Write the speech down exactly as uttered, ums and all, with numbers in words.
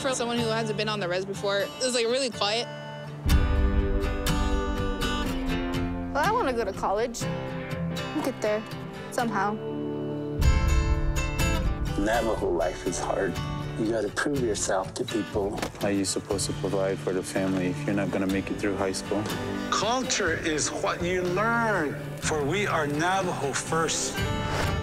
for someone who hasn't been on the res before. It was like really quiet. Well, I want to go to college. I'll get there somehow. Navajo life is hard. You got to prove yourself to people. How are you supposed to provide for the family if you're not going to make it through high school? Culture is what you learn, for we are Navajo first.